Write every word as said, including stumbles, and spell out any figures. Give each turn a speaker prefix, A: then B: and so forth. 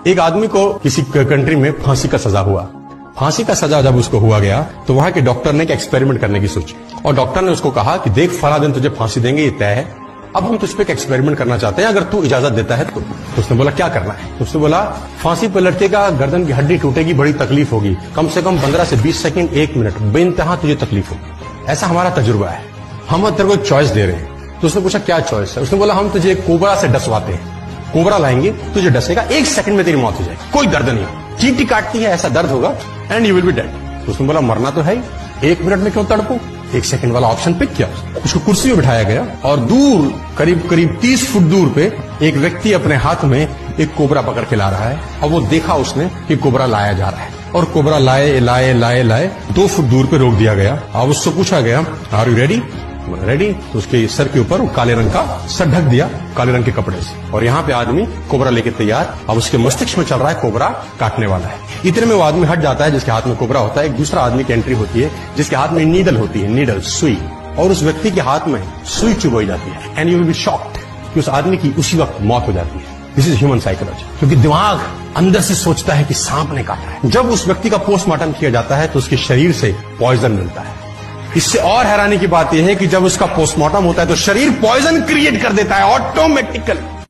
A: एक आदमी को किसी कंट्री में फांसी का सजा हुआ। फांसी का सजा जब उसको हुआ गया तो वहां के डॉक्टर ने एक एक्सपेरिमेंट करने की सोची और डॉक्टर ने उसको कहा कि देख फला दिन तुझे फांसी देंगे, ये तय है। अब हम तुझ पे एक एक्सपेरिमेंट करना चाहते हैं, अगर तू इजाजत देता है तो। तो उसने बोला क्या करना है? तो उसने बोला फांसी पर लटकेगा, गर्दन की हड्डी टूटेगी, बड़ी तकलीफ होगी, कम से कम पंद्रह से बीस सेकंड, एक मिनट बेइंतहा तुझे तकलीफ होगी। ऐसा हमारा तजुर्बा है, हम तेरे को एक चॉइस दे रहे हैं। तो उसने पूछा क्या चॉइस है? उसने बोला हम तुझे कोबरा से डसवाते हैं, कोबरा लाएंगे, तुझे डसेगा, एक सेकंड में तेरी मौत हो जाएगी, कोई दर्द नहीं, चींटी काटती है ऐसा दर्द होगा and you will be dead. तो उसने बोला मरना तो है ही, एक मिनट में क्यों तड़पू? एक सेकंड वाला ऑप्शन पिक किया, उसको कुर्सी में बिठाया गया और दूर करीब करीब तीस फुट दूर पे एक व्यक्ति अपने हाथ में एक कोबरा पकड़ के ला रहा है और वो देखा उसने कि कोबरा लाया जा रहा है और कोबरा लाए लाए लाए लाए दो फुट दूर पे रोक दिया गया। अब उससे पूछा गया आर यू रेडी? रेडी। तो उसके सर के ऊपर काले रंग का सर ढक दिया काले रंग के कपड़े से और यहाँ पे आदमी कोबरा लेके तैयार। अब उसके मस्तिष्क में चल रहा है कोबरा काटने वाला है। इतने में वो आदमी हट जाता है जिसके हाथ में कोबरा होता है। एक दूसरा आदमी की एंट्री होती है जिसके हाथ में नीडल होती है, नीडल सुई, और उस व्यक्ति के हाथ में सुई चुभोई जाती है and you will be shocked कि उस आदमी की उसी वक्त मौत हो जाती है। दिस इज ह्यूमन साइकोलॉजी, क्योंकि दिमाग अंदर से सोचता है कि सांप ने काटा है। जब उस व्यक्ति का पोस्टमार्टम किया जाता है तो उसके शरीर से पॉइजन मिलता है। इससे और हैरानी की बात यह है कि जब उसका पोस्टमार्टम होता है तो शरीर पॉइजन क्रिएट कर देता है ऑटोमेटिकली।